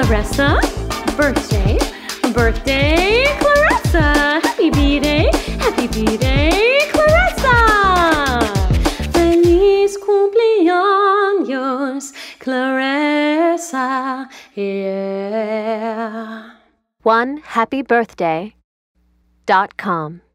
Clarissa. Birthday, birthday, Clarissa. Happy B-Day, Clarissa. Feliz cumpleaños, Clarissa. Yeah. OneHappyBirthday.com